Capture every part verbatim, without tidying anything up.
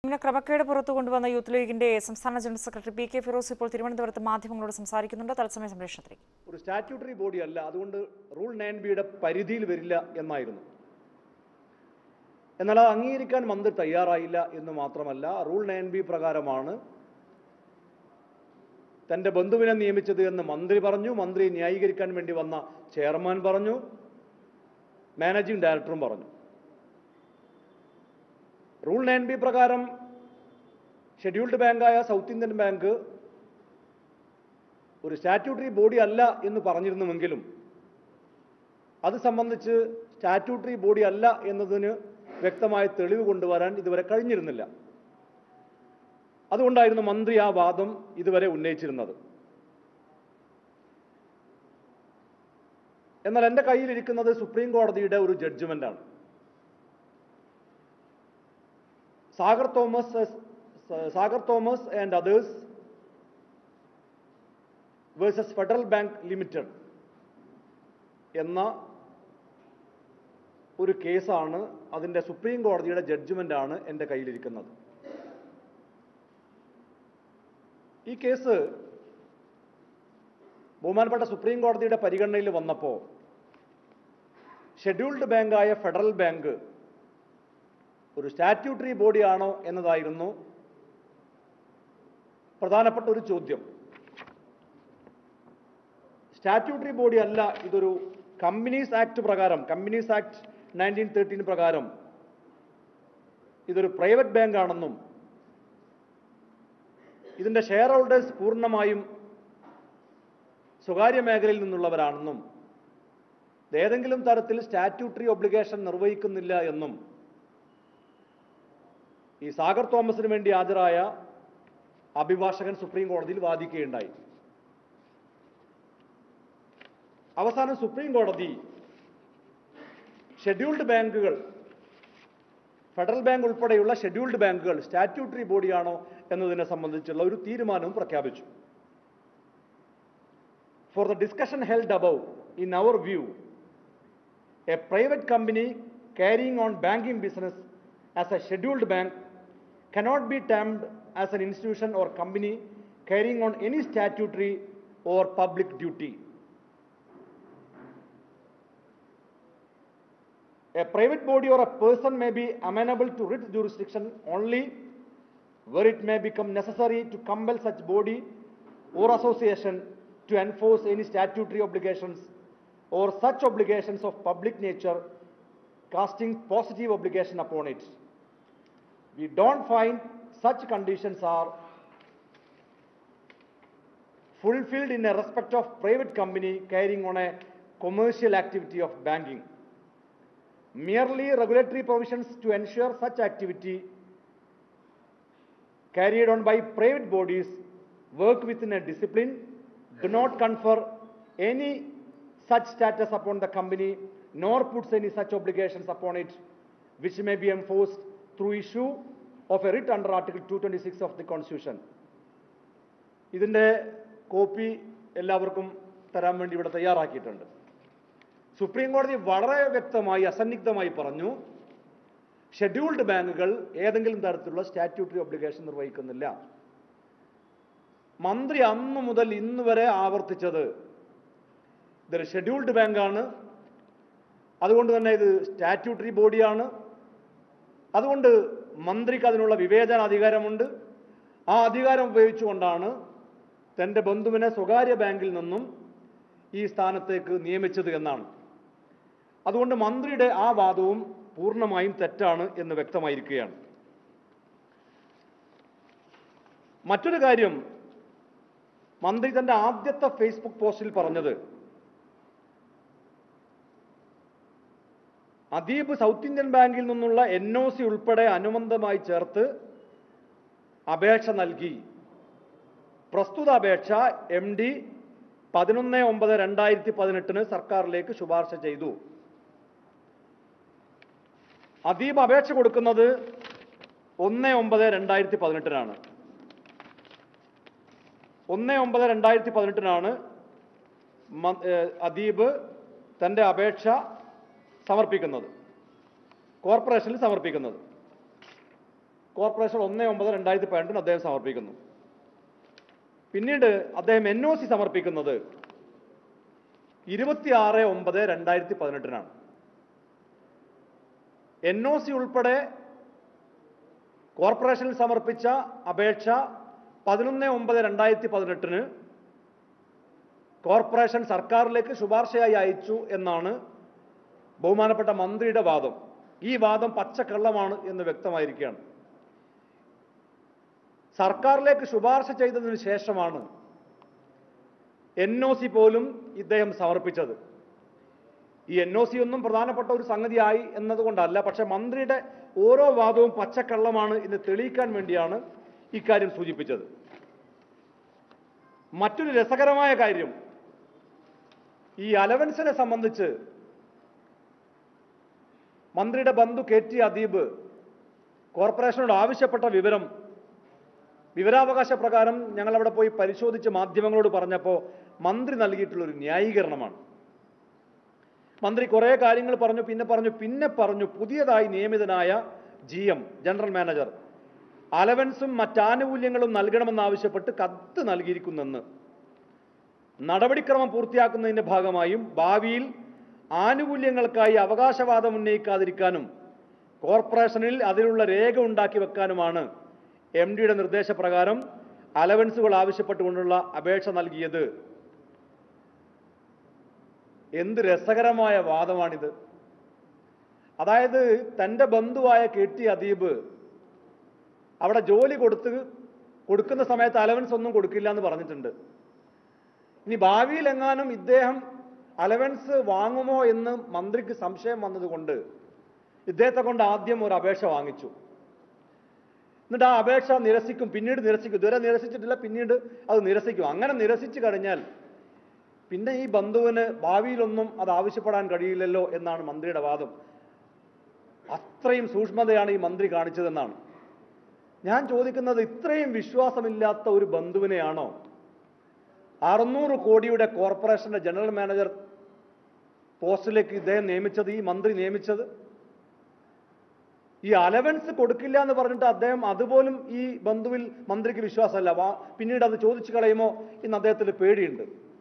ക്രമക്കേട് പുറത്തു കൊണ്ടുവന്ന യൂത്ത് ലീഗിന്റെ സംസ്ഥാന general secretary P K Firoz ഇപ്പോൾ തിരുവനന്തപുരത്ത് മാധ്യമങ്ങളോട് സംസാരിക്കുന്നുണ്ട്. തത്സമയ സംപ്രേഷണത്തിൽ ഒരു സ്റ്റാറ്റ്യൂട്ടറി ബോഡി അല്ല, അതുകൊണ്ട് റൂൾ നയൻ ബിയുടെ പരിധിയിൽ വരില്ല എന്നായിരുന്നു. എന്നാൽ അത് അംഗീകരിക്കാൻ മന്ത്രി തയ്യാറായില്ല എന്ന് മാത്രമല്ല, റൂൾ നയൻ ബി പ്രകാരമാണ് തന്റെ ബന്ധുവിനെ നിയമിച്ചത് എന്ന് മന്ത്രി പറഞ്ഞു. മന്ത്രി ന്യായീകരിക്കാൻ വേണ്ടി വന്ന ചെയർമാൻ പറഞ്ഞു, മാനേജിംഗ് ഡയറക്ടറും പറഞ്ഞു. റൂൾ നയൻ ബി പ്രകാരം ഷെഡ്യൂൾഡ് ബാങ്കായ സൗത്ത് ഇന്ത്യൻ ബാങ്ക് ഒരു സ്റ്റാറ്റ്യൂട്ടറി ബോഡി അല്ല എന്ന് പറഞ്ഞിരുന്നുവെങ്കിലും അത് സംബന്ധിച്ച് സ്റ്റാറ്റ്യൂട്ടറി ബോഡി അല്ല എന്നതിന് വ്യക്തമായ തെളിവ് കൊണ്ടുവരാൻ ഇതുവരെ കഴിഞ്ഞിരുന്നില്ല. അതുകൊണ്ടായിരുന്നു മന്ത്രി ആ വാദം ഇതുവരെ ഉന്നയിച്ചിരുന്നത്. എന്നാൽ എൻ്റെ കയ്യിലിരിക്കുന്നത് സുപ്രീം കോടതിയുടെ ഒരു ജഡ്ജ്മെന്റാണ്. Sagar Thomas Sagar Thomas and others versus federal bank limited എന്ന ഒരു കേസാണ്. അതിൻ്റെ സുപ്രീം കോടതിയുടെ ജഡ്ജ്മെന്റാണ് എൻ്റെ കയ്യിലിരിക്കുന്നത്. ഈ കേസ് ബഹുമാനപ്പെട്ട സുപ്രീം കോടതിയുടെ പരിഗണനയിൽ വന്നപ്പോൾ ഷെഡ്യൂൾഡ് ബാങ്കായ ഫെഡറൽ ബാങ്ക് ഒരു സ്റ്റാറ്റ്യൂട്ടറി ബോഡിയാണോ എന്നതായിരുന്നു പ്രധാനപ്പെട്ട ഒരു ചോദ്യം. സ്റ്റാറ്റ്യൂട്ടറി ബോഡി അല്ല, ഇതൊരു കമ്പനീസ് ആക്ട് പ്രകാരം, കമ്പനീസ് ആക്ട് നയൻറ്റീൻ തേർട്ടീൻ പ്രകാരം ഇതൊരു പ്രൈവറ്റ് ബാങ്ക് ആണെന്നും ഇതിൻ്റെ ഷെയർ ഹോൾഡേഴ്സ് പൂർണ്ണമായും സ്വകാര്യ മേഖലയിൽ നിന്നുള്ളവരാണെന്നും ഏതെങ്കിലും തരത്തിൽ സ്റ്റാറ്റ്യൂട്ടറി ഒബ്ലിഗേഷൻ നിർവഹിക്കുന്നില്ല എന്നും ഈ സാഗർ തോമസിന് വേണ്ടി ഹാജരായ അഭിഭാഷകൻ സുപ്രീം കോടതിയിൽ വാദിക്കുകയുണ്ടായി. അവസാനം സുപ്രീം കോടതി ഷെഡ്യൂൾഡ് ബാങ്കുകൾ, ഫെഡറൽ ബാങ്ക് ഉൾപ്പെടെയുള്ള ഷെഡ്യൂൾഡ് ബാങ്കുകൾ സ്റ്റാറ്റ്യൂട്ടറി ബോഡിയാണോ എന്നതിനെ സംബന്ധിച്ചുള്ള ഒരു തീരുമാനവും പ്രഖ്യാപിച്ചു. For the discussion held above, in our view, a private company carrying on banking business as a scheduled bank cannot be termed as an institution or company carrying on any statutory or public duty. A private body or a person may be amenable to writ jurisdiction only where it may become necessary to compel such body or association to enforce any statutory obligations or such obligations of public nature casting positive obligation upon it. We don't find such conditions are fulfilled in a respect of private company carrying on a commercial activity of banking. Merely regulatory provisions to ensure such activity carried on by private bodies work within a discipline do not confer any such status upon the company nor puts any such obligations upon it which may be enforced through issue of a writ under Article two twenty-six of the Constitution. ഇതിൻ്റെ copy എല്ലാവർക്കും തരാൻ വേണ്ടി ഇവിടെ തയ്യാറാക്കിയിട്ടുണ്ട്. Supreme കോടതി വളരെ വ്യക്തമായി അസന്നിഗ്ധമായി പറഞ്ഞു, ഷെഡ്യൂൾഡ് ബാങ്കുകൾ ഏതെങ്കിലും തരത്തിലുള്ള സ്റ്റാറ്റ്യൂട്ടറി ഒബ്ലിഗേഷൻ നിർവഹിക്കുന്നില്ല. മന്ത്രി അന്നു മുതൽ ഇന്ന് വരെ ആവർത്തിച്ചത് ഇതൊരു ഷെഡ്യൂൾഡ് ബാങ്കാണ്, അതുകൊണ്ട് തന്നെ ഇത് സ്റ്റാറ്റ്യൂട്ടറി ബോഡിയാണ്, അതുകൊണ്ട് മന്ത്രിക്ക് അതിനുള്ള വിവേചന അധികാരമുണ്ട്, ആ അധികാരം ഉപയോഗിച്ചുകൊണ്ടാണ് തൻ്റെ ബന്ധുവിനെ സ്വകാര്യ ബാങ്കിൽ നിന്നും ഈ സ്ഥാനത്തേക്ക് നിയമിച്ചത് എന്നാണ്. അതുകൊണ്ട് മന്ത്രിയുടെ ആ വാദവും പൂർണ്ണമായും തെറ്റാണ് എന്ന് വ്യക്തമായിരിക്കുകയാണ്. മറ്റൊരു കാര്യം, മന്ത്രി തൻ്റെ ആദ്യത്തെ ഫേസ്ബുക്ക് പോസ്റ്റിൽ പറഞ്ഞത് അദീബ് സൗത്ത് ഇന്ത്യൻ ബാങ്കിൽ നിന്നുള്ള എൻ ഒ സി ഉൾപ്പെടെ അനുബന്ധമായി ചേർത്ത് അപേക്ഷ നൽകി. പ്രസ്തുത അപേക്ഷ എം ഡി പതിനൊന്ന് ഒമ്പത് രണ്ടായിരത്തി പതിനെട്ടിന് സർക്കാരിലേക്ക് ശുപാർശ ചെയ്തു. അദീബ് അപേക്ഷ കൊടുക്കുന്നത് ഒന്ന് ഒമ്പത് രണ്ടായിരത്തി പതിനെട്ടിനാണ്. ഒന്ന് ഒമ്പത് രണ്ടായിരത്തി പതിനെട്ടിനാണ് അദീബ് തൻ്റെ അപേക്ഷ സമർപ്പിക്കുന്നത്, കോർപ്പറേഷനിൽ സമർപ്പിക്കുന്നത്. കോർപ്പറേഷൻ ഒന്ന് ഒമ്പത് രണ്ടായിരത്തി പതിനെട്ടിന് അദ്ദേഹം സമർപ്പിക്കുന്നു. പിന്നീട് അദ്ദേഹം എൻ ഒ സി സമർപ്പിക്കുന്നത് ഇരുപത്തിയാറ് ഒമ്പത് രണ്ടായിരത്തി പതിനെട്ടിനാണ്. എൻ ഒ സി ഉൾപ്പെടെ കോർപ്പറേഷനിൽ സമർപ്പിച്ച അപേക്ഷ പതിനൊന്ന് ഒമ്പത് രണ്ടായിരത്തി പതിനെട്ടിന് കോർപ്പറേഷൻ സർക്കാരിലേക്ക് ശുപാർശയായി അയച്ചു എന്നാണ് ബഹുമാനപ്പെട്ട മന്ത്രിയുടെ വാദം. ഈ വാദം പച്ചക്കള്ളമാണ് എന്ന് വ്യക്തമായിരിക്കുകയാണ്. സർക്കാരിലേക്ക് ശുപാർശ ചെയ്തതിനു ശേഷമാണ് എൻ ഒ സി പോലും ഇദ്ദേഹം സമർപ്പിച്ചത്. ഈ എൻ ഒ സി ഒന്നും പ്രധാനപ്പെട്ട ഒരു സംഗതിയായി എന്നതുകൊണ്ടല്ല, പക്ഷെ മന്ത്രിയുടെ ഓരോ വാദവും പച്ചക്കള്ളമാണ് എന്ന് തെളിയിക്കാൻ വേണ്ടിയാണ് ഇക്കാര്യം സൂചിപ്പിച്ചത്. മറ്റൊരു രസകരമായ കാര്യം, ഈ അലവൻസിനെ സംബന്ധിച്ച് മന്ത്രിയുടെ ബന്ധു കെ ടി അദീബ് കോർപ്പറേഷനോട് ആവശ്യപ്പെട്ട വിവരം വിവരാവകാശ പ്രകാരം ഞങ്ങൾ അവിടെ പോയി പരിശോധിച്ച് മാധ്യമങ്ങളോട് പറഞ്ഞപ്പോൾ മന്ത്രി നൽകിയിട്ടുള്ളൊരു ന്യായീകരണമാണ്. മന്ത്രി കുറേ കാര്യങ്ങൾ പറഞ്ഞു, പിന്നെ പറഞ്ഞു പിന്നെ പറഞ്ഞു പുതിയതായി നിയമിതനായ ജി എം ജനറൽ മാനേജർ അലവൻസും മറ്റാനുകൂല്യങ്ങളും നൽകണമെന്നാവശ്യപ്പെട്ട് കത്ത് നൽകിയിരിക്കുന്നെന്ന്. നടപടിക്രമം പൂർത്തിയാക്കുന്നതിന്റെ ഭാഗമായും ഭാവിയിൽ ആനുകൂല്യങ്ങൾക്കായി അവകാശവാദം ഉന്നയിക്കാതിരിക്കാനും കോർപ്പറേഷനിൽ അതിനുള്ള രേഖ ഉണ്ടാക്കി വെക്കാനുമാണ് എം ഡിയുടെ നിർദ്ദേശപ്രകാരം അലവൻസുകൾ ആവശ്യപ്പെട്ടുകൊണ്ടുള്ള അപേക്ഷ നൽകിയത്. എന്ത് രസകരമായ വാദമാണിത്! അതായത് തൻ്റെ ബന്ധുവായ കെ ടി അദീബ് അവിടെ ജോലി കൊടുത്ത് കൊടുക്കുന്ന സമയത്ത് അലവൻസ് ഒന്നും കൊടുക്കില്ല എന്ന് പറഞ്ഞിട്ടുണ്ട്. ഇനി ഭാവിയിൽ എങ്ങാനും ഇദ്ദേഹം അലവൻസ് വാങ്ങുമോ എന്ന് മന്ത്രിക്ക് സംശയം വന്നതുകൊണ്ട് ഇദ്ദേഹത്തെ കൊണ്ട് ആദ്യം ഒരു അപേക്ഷ വാങ്ങിച്ചു. എന്നിട്ട് ആ അപേക്ഷ നിരസിക്കും, പിന്നീട് നിരസിക്കും. ഇതുവരെ നിരസിച്ചിട്ടില്ല, പിന്നീട് അത് നിരസിക്കും. അങ്ങനെ നിരസിച്ചു കഴിഞ്ഞാൽ പിന്നെ ഈ ബന്ധുവിന് ഭാവിയിലൊന്നും അത് ആവശ്യപ്പെടാൻ കഴിയില്ലല്ലോ എന്നാണ് മന്ത്രിയുടെ വാദം. അത്രയും സൂക്ഷ്മതയാണ് ഈ മന്ത്രി കാണിച്ചതെന്നാണ് ഞാൻ ചോദിക്കുന്നത്. ഇത്രയും വിശ്വാസമില്ലാത്ത ഒരു ബന്ധുവിനെയാണോ അറുന്നൂറ് കോടിയുടെ കോർപ്പറേഷന്റെ ജനറൽ മാനേജർ പോസ്റ്റിലേക്ക് ഇദ്ദേഹം നിയമിച്ചത്, ഈ മന്ത്രി നിയമിച്ചത്? ഈ അലവൻസ് കൊടുക്കില്ല എന്ന് പറഞ്ഞിട്ട് അദ്ദേഹം അതുപോലും ഈ ബന്ധുവിൽ മന്ത്രിക്ക് വിശ്വാസമല്ല. പിന്നീട് അത് ചോദിച്ചു കളയുമോ എന്ന് അദ്ദേഹത്തിന് പേടിയുണ്ട്.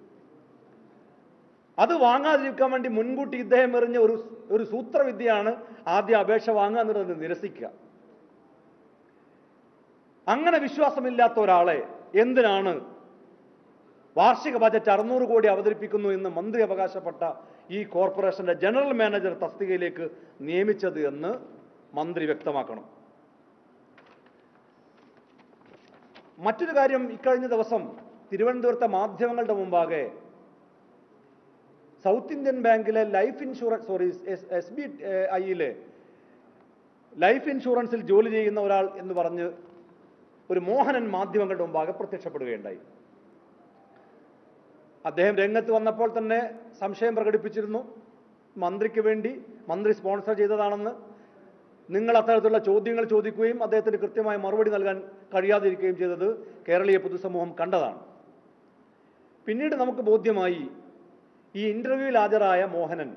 അത് വാങ്ങാതിരിക്കാൻ വേണ്ടി മുൻകൂട്ടി ഇദ്ദേഹം എറിഞ്ഞ ഒരു ഒരു സൂത്രവിദ്യയാണ് ആദ്യം അപേക്ഷ വാങ്ങുക എന്നുള്ളത് നിരസിക്കുക. അങ്ങനെ വിശ്വാസമില്ലാത്ത ഒരാളെ എന്തിനാണ് വാർഷിക ബജറ്റ് അറുന്നൂറ് കോടി അവതരിപ്പിക്കുന്നു എന്ന് മന്ത്രി അവകാശപ്പെട്ട ഈ കോർപ്പറേഷന്റെ ജനറൽ മാനേജർ തസ്തികയിലേക്ക് നിയമിച്ചത് എന്ന് മന്ത്രി വ്യക്തമാക്കണം. മറ്റൊരു കാര്യം, ഇക്കഴിഞ്ഞ ദിവസം തിരുവനന്തപുരത്തെ മാധ്യമങ്ങളുടെ മുമ്പാകെ സൗത്ത് ഇന്ത്യൻ ബാങ്കിലെ life insurance sorry S B ഐയിലെ ലൈഫ് ഇൻഷുറൻസിൽ ജോലി ചെയ്യുന്ന ഒരാൾ എന്ന് പറഞ്ഞ് ഒരു മോഹനൻ മാധ്യമങ്ങളുടെ മുമ്പാകെ പ്രത്യക്ഷപ്പെടുകയുണ്ടായി. അദ്ദേഹം രംഗത്ത് വന്നപ്പോൾ തന്നെ സംശയം പ്രകടിപ്പിച്ചിരുന്നു, മന്ത്രിക്ക് വേണ്ടി മന്ത്രി സ്പോൺസർ ചെയ്തതാണെന്ന്. നിങ്ങൾ അത്തരത്തിലുള്ള ചോദ്യങ്ങൾ ചോദിക്കുകയും അദ്ദേഹത്തിന് കൃത്യമായ മറുപടി നൽകാൻ കഴിയാതിരിക്കുകയും ചെയ്തത് കേരളീയ പൊതുസമൂഹം കണ്ടതാണ്. പിന്നീട് നമുക്ക് ബോധ്യമായി ഈ ഇന്റർവ്യൂവിൽ ഹാജരായ മോഹനൻ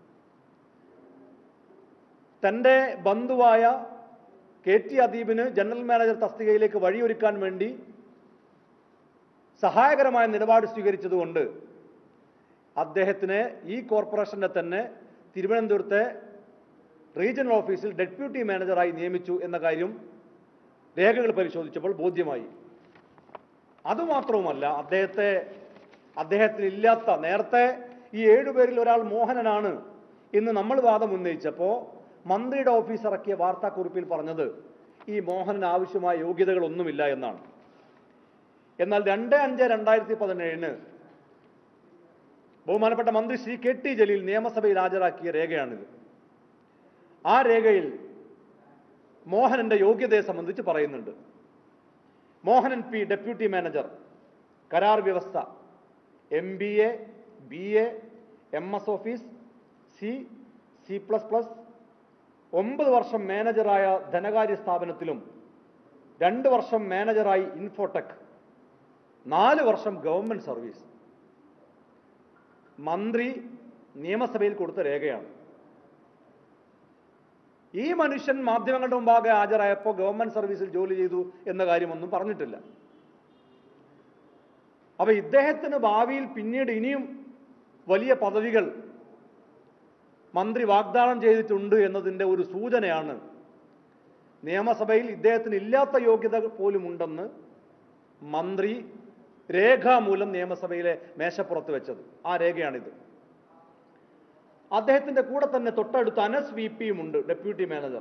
തൻ്റെ ബന്ധുവായ കെ ടി അദീബിന് ജനറൽ മാനേജർ തസ്തികയിലേക്ക് വഴിയൊരുക്കാൻ വേണ്ടി സഹായകരമായ നിലപാട് സ്വീകരിച്ചതുകൊണ്ട് അദ്ദേഹത്തിനെ ഈ കോർപ്പറേഷന്റെ തന്നെ തിരുവനന്തപുരത്തെ റീജിയണൽ ഓഫീസിൽ ഡെപ്യൂട്ടി മാനേജറായി നിയമിച്ചു എന്ന കാര്യം രേഖകൾ പരിശോധിച്ചപ്പോൾ ബോധ്യമായി. അതുമാത്രവുമല്ല, അദ്ദേഹത്തെ അദ്ദേഹത്തിന് ഇല്ലാത്ത നേരത്തെ ഈ ഏഴുപേരിൽ ഒരാൾ മോഹനനാണ് എന്ന് നമ്മൾ വാദം ഉന്നയിച്ചപ്പോൾ മന്ത്രിയുടെ ഓഫീസ് ഇറക്കിയ വാർത്താക്കുറിപ്പിൽ പറഞ്ഞത് ഈ മോഹനന് ആവശ്യമായ യോഗ്യതകളൊന്നുമില്ല എന്നാണ്. എന്നാൽ രണ്ട് അഞ്ച് രണ്ടായിരത്തി പതിനേഴിന് ബഹുമാനപ്പെട്ട മന്ത്രി ശ്രീ കെ ടി ജലീൽ നിയമസഭയിൽ ഹാജരാക്കിയ രേഖയാണിത്. ആ രേഖയിൽ മോഹനന്റെ യോഗ്യതയെ സംബന്ധിച്ച് പറയുന്നുണ്ട്. മോഹനൻ പി, ഡെപ്യൂട്ടി മാനേജർ, കരാർ വ്യവസ്ഥ, M B A, B A, M S office, C, C plus plus, ഒമ്പത് വർഷം മാനേജറായ ധനകാര്യ സ്ഥാപനത്തിലും രണ്ട് വർഷം മാനേജറായി ഇൻഫോടെക്, നാല് വർഷം ഗവൺമെന്റ് സർവീസ്. മന്ത്രി നിയമസഭയിൽ കൊടുത്ത രേഖയാണ്. ഈ മനുഷ്യൻ മാധ്യമങ്ങളുടെ മുമ്പാകെ ഹാജരായപ്പോൾ ഗവൺമെന്റ് സർവീസിൽ ജോലി ചെയ്തു എന്ന കാര്യമൊന്നും പറഞ്ഞിട്ടില്ല. അപ്പൊ ഇദ്ദേഹത്തിന് ഭാവിയിൽ പിന്നീട് ഇനിയും വലിയ പദവികൾ മന്ത്രി വാഗ്ദാനം ചെയ്തിട്ടുണ്ട് എന്നതിൻ്റെ ഒരു സൂചനയാണ് നിയമസഭയിൽ ഇദ്ദേഹത്തിന് ഇല്ലാത്ത യോഗ്യത പോലും ഉണ്ടെന്ന് മന്ത്രി രേഖാമൂലം നിയമസഭയിലെ മേശപ്പുറത്ത് വെച്ചത്. ആ രേഖയാണിത്. അദ്ദേഹത്തിന്റെ കൂടെ തന്നെ തൊട്ടടുത്ത് അനസ് വി പിയും ഉണ്ട്, ഡെപ്യൂട്ടി മാനേജർ.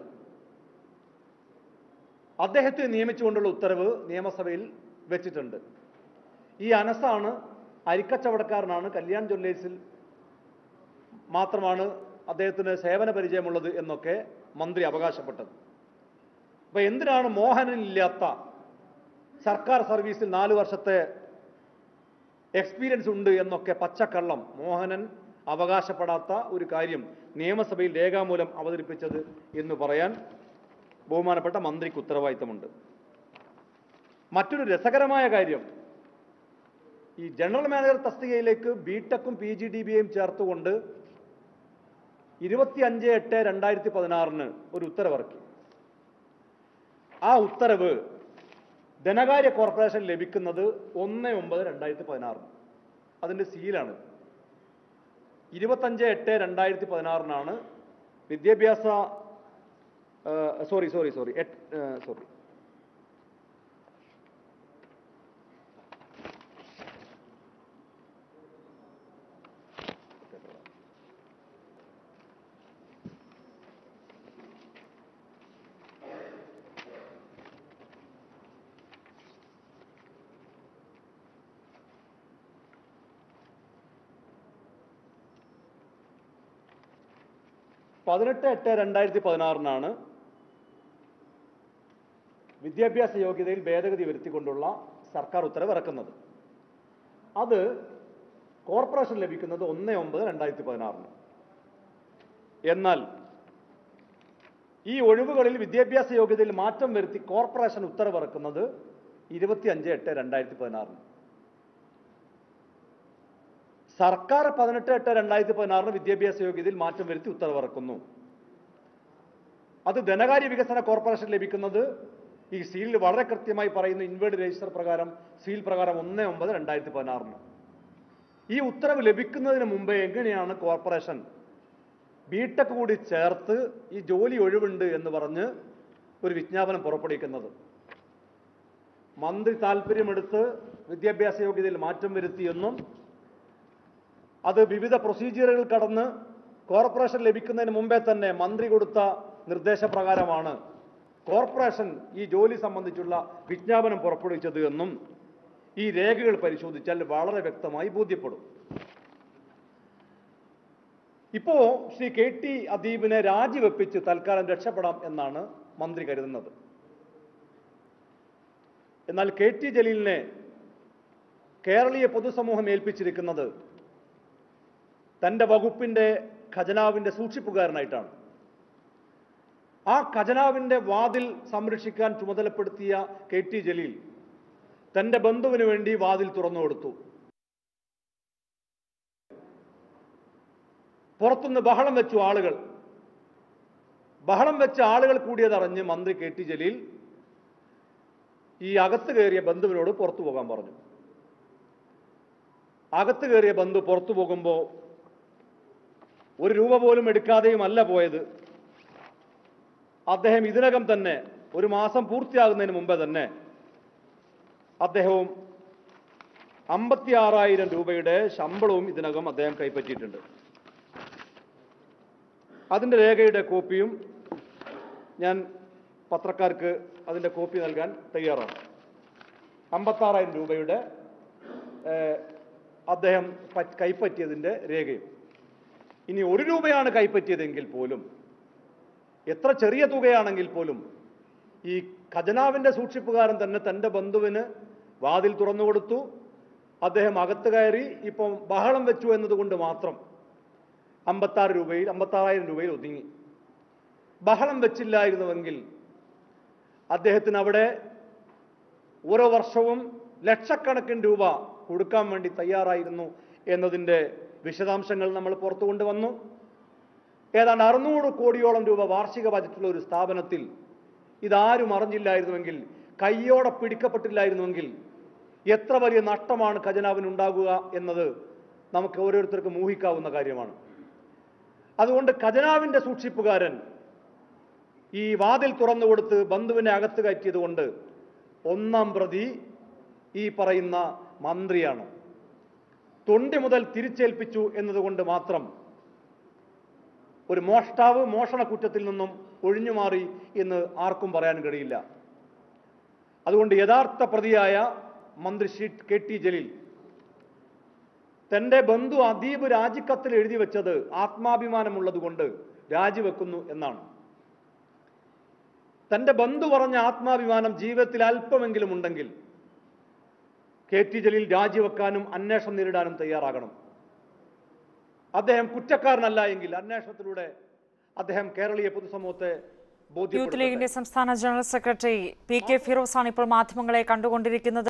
അദ്ദേഹത്തെ നിയമിച്ചുകൊണ്ടുള്ള ഉത്തരവ് നിയമസഭയിൽ വെച്ചിട്ടുണ്ട്. ഈ അനസാണ് അരിക്കച്ചവടക്കാരനാണ്, കല്യാൺ ജ്വല്ലേഴ്സിൽ മാത്രമാണ് അദ്ദേഹത്തിന് സേവന പരിചയമുള്ളത് എന്നൊക്കെ മന്ത്രി അവകാശപ്പെട്ടത്. അപ്പൊ എന്തിനാണ് മോഹനനില്ലാത്ത സർക്കാർ സർവീസിൽ നാല് വർഷത്തെ എക്സ്പീരിയൻസ് ഉണ്ട് എന്നൊക്കെ പച്ചക്കള്ളം മോഹനൻ അവകാശപ്പെടാത്ത ഒരു കാര്യം നിയമസഭയിൽ രേഖാമൂലം അവതരിപ്പിച്ചത് എന്ന് പറയാൻ ബഹുമാനപ്പെട്ട മന്ത്രിക്ക് ഉത്തരവാദിത്തമുണ്ട്. മറ്റൊരു രസകരമായ കാര്യം, ഈ ജനറൽ മാനേജർ തസ്തികയിലേക്ക് ബിടെക്കും പി ജി ഡി ബിയും ചേർത്തുകൊണ്ട് ഇരുപത്തി അഞ്ച് എട്ട് രണ്ടായിരത്തി പതിനാറിന് ഒരു ഉത്തരവിറക്കി. ആ ഉത്തരവ് ധനകാര്യ കോർപ്പറേഷൻ ലഭിക്കുന്നത് ഒന്ന് ഒമ്പത് രണ്ടായിരത്തി പതിനാറിന്. അതിൻ്റെ സീലാണ്. ഇരുപത്തഞ്ച് എട്ട് രണ്ടായിരത്തി പതിനാറിനാണ് വിദ്യാഭ്യാസ സോറി സോറി സോറി സോറി പതിനെട്ട് എട്ട് രണ്ടായിരത്തി പതിനാറിനാണ് വിദ്യാഭ്യാസ യോഗ്യതയിൽ ഭേദഗതി വരുത്തിക്കൊണ്ടുള്ള സർക്കാർ ഉത്തരവ് ഇറക്കുന്നത്. അത് കോർപ്പറേഷൻ ലഭിക്കുന്നത് ഒന്ന് ഒമ്പത് രണ്ടായിരത്തി പതിനാറിന്. എന്നാൽ ഈ ഒഴിവുകളിൽ വിദ്യാഭ്യാസ യോഗ്യതയിൽ മാറ്റം വരുത്തി കോർപ്പറേഷൻ ഉത്തരവ് ഇറക്കുന്നത് ഇരുപത്തി അഞ്ച് എട്ട് രണ്ടായിരത്തി പതിനാറിന്. സർക്കാർ പതിനെട്ട് എട്ട് രണ്ടായിരത്തി പതിനാറിന് വിദ്യാഭ്യാസ യോഗ്യതയിൽ മാറ്റം വരുത്തി ഉത്തരവിറക്കുന്നു. അത് ധനകാര്യ വികസന കോർപ്പറേഷൻ ലഭിക്കുന്നത് ഈ സീലിൽ വളരെ കൃത്യമായി പറയുന്ന ഇൻവേർഡ് രജിസ്റ്റർ പ്രകാരം സീൽ പ്രകാരം ഒന്ന് ഒമ്പത് രണ്ടായിരത്തി പതിനാറിന്. ഈ ഉത്തരവ് ലഭിക്കുന്നതിന് മുമ്പേ എങ്ങനെയാണ് കോർപ്പറേഷൻ ബിടെക് കൂടി ചേർത്ത് ഈ ജോലി ഒഴിവുണ്ട് എന്ന് പറഞ്ഞ് ഒരു വിജ്ഞാപനം പുറപ്പെടുവിക്കുന്നത്? മന്ത്രി താല്പര്യമെടുത്ത് വിദ്യാഭ്യാസ യോഗ്യതയിൽ മാറ്റം വരുത്തിയെന്നും അത് വിവിധ പ്രൊസീജിയറുകൾ കടന്ന് കോർപ്പറേഷൻ ലഭിക്കുന്നതിന് മുമ്പേ തന്നെ മന്ത്രി കൊടുത്ത നിർദ്ദേശപ്രകാരമാണ് കോർപ്പറേഷൻ ഈ ജോലി സംബന്ധിച്ചുള്ള വിജ്ഞാപനം പുറപ്പെടുവിച്ചത് എന്നും ഈ രേഖകൾ പരിശോധിച്ചാൽ വളരെ വ്യക്തമായി ബോധ്യപ്പെടും. ഇപ്പോ ശ്രീ കെ ടി അദീബിനെ രാജിവെപ്പിച്ച് തൽക്കാലം രക്ഷപ്പെടാം എന്നാണ് മന്ത്രി കരുതുന്നത്. എന്നാൽ കെ ടി ജലീലിനെ കേരളീയ പൊതുസമൂഹം ഏൽപ്പിച്ചിരിക്കുന്നത് തൻ്റെ വകുപ്പിൻ്റെ ഖജനാവിൻ്റെ സൂക്ഷിപ്പുകാരനായിട്ടാണ്. ആ ഖജനാവിൻ്റെ വാതിൽ സംരക്ഷിക്കാൻ ചുമതലപ്പെടുത്തിയ കെ ടി ജലീൽ തൻ്റെ ബന്ധുവിന് വേണ്ടി വാതിൽ തുറന്നു കൊടുത്തു. പുറത്തുനിന്ന് ബഹളം വെച്ചു ആളുകൾ. ബഹളം വെച്ച ആളുകൾ കൂടിയതറിഞ്ഞ് മന്ത്രി കെ ടി ജലീൽ ഈ അകത്ത് കയറിയ ബന്ധുവിനോട് പുറത്തു പോകാൻ പറഞ്ഞു. അകത്ത് കയറിയ ബന്ധു പുറത്തു പോകുമ്പോൾ ഒരു രൂപ പോലും എടുക്കാതെയും അല്ല പോയത്. അദ്ദേഹം ഇതിനകം തന്നെ ഒരു മാസം പൂർത്തിയാകുന്നതിന് മുമ്പേ തന്നെ അദ്ദേഹവും അമ്പത്തി ആറായിരം രൂപയുടെ ശമ്പളവും ഇതിനകം അദ്ദേഹം കൈപ്പറ്റിയിട്ടുണ്ട്. അതിൻ്റെ രേഖയുടെ കോപ്പിയും ഞാൻ പത്രക്കാർക്ക് അതിൻ്റെ കോപ്പി നൽകാൻ തയ്യാറാണ്. അമ്പത്താറായിരം രൂപയുടെ അദ്ദേഹം കൈപ്പറ്റിയതിൻ്റെ രേഖയും. ഇനി ഒരു രൂപയാണ് കൈപ്പറ്റിയതെങ്കിൽ പോലും, എത്ര ചെറിയ തുകയാണെങ്കിൽ പോലും, ഈ ഖജനാവിൻ്റെ സൂക്ഷിപ്പുകാരൻ തന്നെ തൻ്റെ ബന്ധുവിന് വാതിൽ തുറന്നു കൊടുത്തു. അദ്ദേഹം അകത്ത് കയറി ഇപ്പം ബഹളം വെച്ചു എന്നതുകൊണ്ട് മാത്രം അമ്പത്താറ് രൂപയിൽ അമ്പത്താറായിരം രൂപയിൽ ഒതുങ്ങി. ബഹളം വെച്ചില്ലായിരുന്നുവെങ്കിൽ അദ്ദേഹത്തിന് അവിടെ ഓരോ വർഷവും ലക്ഷക്കണക്കിന് രൂപ കൊടുക്കാൻ വേണ്ടി തയ്യാറായിരുന്നു എന്നതിൻ്റെ വിശദാംശങ്ങൾ നമ്മൾ പുറത്തു കൊണ്ടുവന്നു. ഏതാണ്ട് അറുന്നൂറ് കോടിയോളം രൂപ വാർഷിക ബജറ്റുള്ള ഒരു സ്ഥാപനത്തിൽ ഇതാരും അറിഞ്ഞില്ലായിരുന്നുവെങ്കിൽ, കയ്യോടെ പിടിക്കപ്പെട്ടില്ലായിരുന്നുവെങ്കിൽ എത്ര വലിയ നഷ്ടമാണ് ഖജനാവിന് ഉണ്ടാകുക എന്നത് നമുക്ക് ഓരോരുത്തർക്കും ഊഹിക്കാവുന്ന കാര്യമാണ്. അതുകൊണ്ട് ഖജനാവിൻ്റെ സൂക്ഷിപ്പുകാരൻ ഈ വാതിൽ തുറന്നുകൊടുത്ത് ബന്ധുവിനെ അകത്ത് കയറ്റിയത് കൊണ്ട് ഒന്നാം പ്രതി ഈ പറയുന്ന മന്ത്രിയാണ്. തൊണ്ടി മുതൽ തിരിച്ചേൽപ്പിച്ചു എന്നതുകൊണ്ട് മാത്രം ഒരു മോഷ്ടാവ് മോഷണ കുറ്റത്തിൽ നിന്നും ഒഴിഞ്ഞുമാറി എന്ന് ആർക്കും പറയാൻ കഴിയില്ല. അതുകൊണ്ട് യഥാർത്ഥ പ്രതിയായ മന്ത്രി ശ്രീ കെ ടി ജലീൽ തൻ്റെ ബന്ധു അദീബ് രാജിക്കത്തിൽ എഴുതി വെച്ചത് ആത്മാഭിമാനമുള്ളത് കൊണ്ട് രാജിവെക്കുന്നു എന്നാണ്. തൻ്റെ ബന്ധു പറഞ്ഞ ആത്മാഭിമാനം ജീവിതത്തിൽ അല്പമെങ്കിലും ഉണ്ടെങ്കിൽ കെ ടി ജലീൽ രാജിവെക്കാനും അന്വേഷണം നേരിടാനും തയ്യാറാകണം. അദ്ദേഹം കുറ്റക്കാരനല്ല എങ്കിൽ അന്വേഷണത്തിലൂടെ അദ്ദേഹം കേരളീയ പൊതുസമൂഹത്തെ യൂത്ത് ലീഗിന്റെ സംസ്ഥാന ജനറൽ സെക്രട്ടറി പി കെ ഫിറോസാണ് ഇപ്പോൾ മാധ്യമങ്ങളെ കണ്ടുകൊണ്ടിരിക്കുന്നത്.